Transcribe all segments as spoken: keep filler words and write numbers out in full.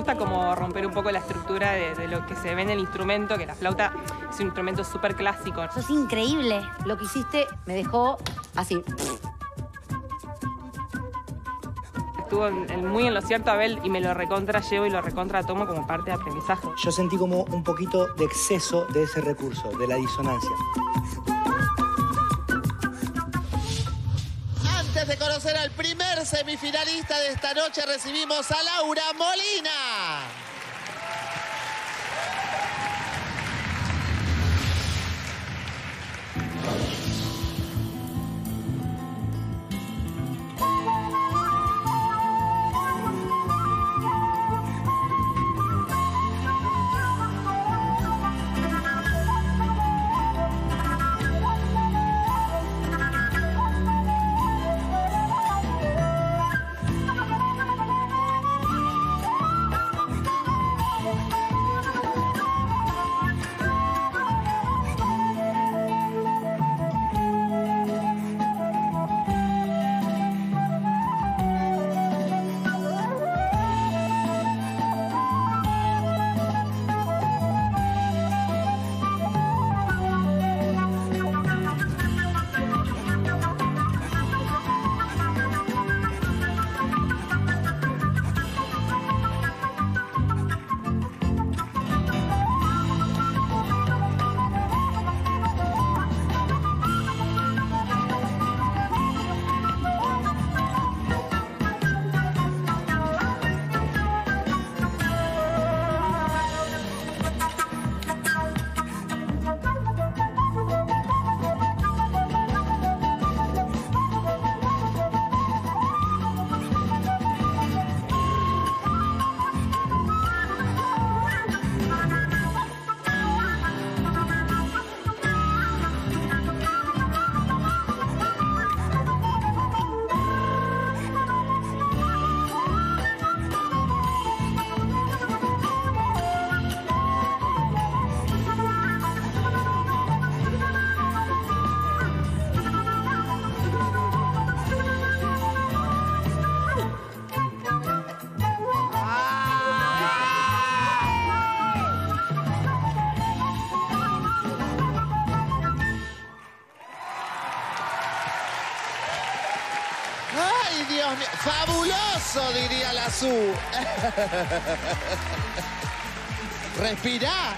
gusta como romper un poco la estructura de, de lo que se ve en el instrumento, que la flauta es un instrumento súper clásico. Sos increíble. Lo que hiciste me dejó así. Estuvo en- en- muy en lo cierto Abel y me lo recontra llevo y lo recontra tomo como parte de aprendizaje. Yo sentí como un poquito de exceso de ese recurso, de la disonancia. Antes de conocer al primer semifinalista de esta noche, recibimos a Laura Molina. ¡Ay, Dios mío! ¡Fabuloso!, diría la Su. Respirá.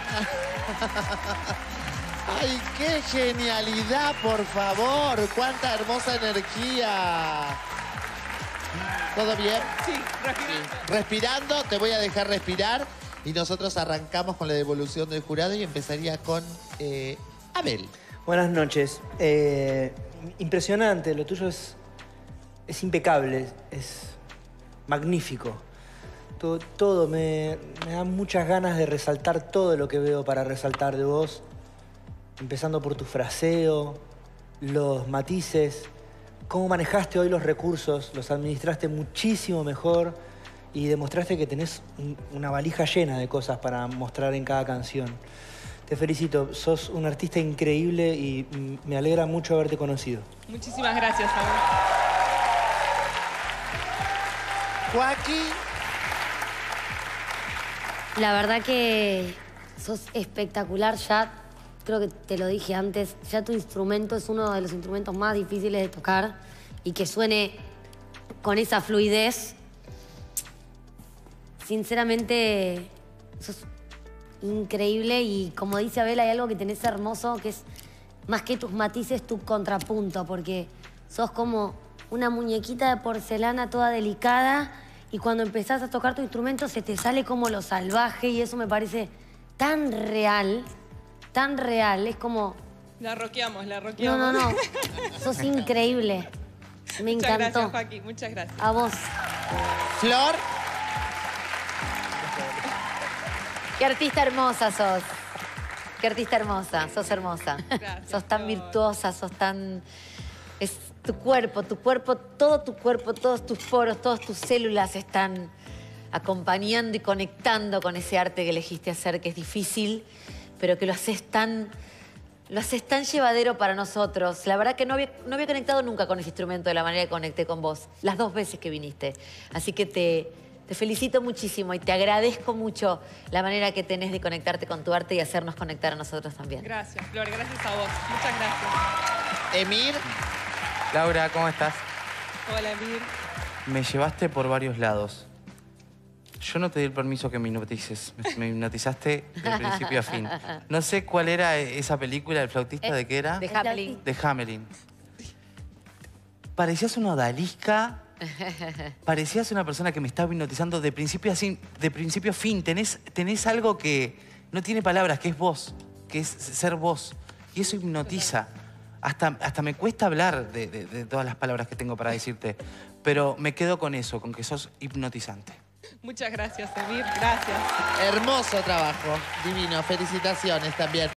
¡Ay, qué genialidad, por favor! ¡Cuánta hermosa energía! ¿Todo bien? Sí, respirando. Respirando, te voy a dejar respirar. Y nosotros arrancamos con la devolución del jurado y empezaría con eh, Abel. Buenas noches. Eh, impresionante, lo tuyo es, es impecable, es magnífico. Todo, todo me, me da muchas ganas de resaltar todo lo que veo para resaltar de vos. Empezando por tu fraseo, los matices, cómo manejaste hoy los recursos, los administraste muchísimo mejor y demostraste que tenés un- una valija llena de cosas para mostrar en cada canción. Te felicito, sos un artista increíble y mm, me alegra mucho haberte conocido. Muchísimas gracias, Abel. Joaquín. La verdad que sos espectacular ya. Creo que te lo dije antes. Ya tu instrumento es uno de los instrumentos más difíciles de tocar y que suene con esa fluidez. Sinceramente, sos increíble y como dice Abel, hay algo que tenés hermoso que es más que tus matices, tu contrapunto, porque sos como una muñequita de porcelana toda delicada y cuando empezás a tocar tu instrumento se te sale como lo salvaje y eso me parece tan real, tan real. Es como... La roqueamos, la No, roqueamos. no, no. Sos increíble. Me Muchas encantó. gracias, Joaquín. Muchas gracias. A vos. Flor. Qué artista hermosa sos. Qué artista hermosa. Sos hermosa. Gracias, Sos tan Flor. virtuosa, sos tan... Es tu cuerpo, tu cuerpo, todo tu cuerpo, todos tus poros, todas tus células están acompañando y conectando con ese arte que elegiste hacer, que es difícil, pero que lo haces tan... Lo haces tan llevadero para nosotros. La verdad que no había, no había conectado nunca con ese instrumento de la manera que conecté con vos. Las dos veces que viniste. Así que te, Te felicito muchísimo y te agradezco mucho la manera que tenés de conectarte con tu arte y hacernos conectar a nosotros también. Gracias, Flor, gracias a vos. Muchas gracias. Emir, Laura, ¿cómo estás? Hola, Emir. Me llevaste por varios lados. Yo no te di el permiso que me hipnotices. Me, me hipnotizaste de principio a fin. No sé cuál era esa película, El flautista, ¿de qué era? De Hamelin. De Hamelin. Parecías una odalisca. Parecías una persona que me estaba hipnotizando de principio a fin. De principio a fin. Tenés, tenés algo que no tiene palabras, que es vos. Que es ser vos. Y eso hipnotiza. Hasta, hasta me cuesta hablar de, de, de todas las palabras que tengo para decirte. Pero me quedo con eso, con que sos hipnotizante. Muchas gracias, Emir. Gracias. hermoso trabajo. Divino. Felicitaciones también.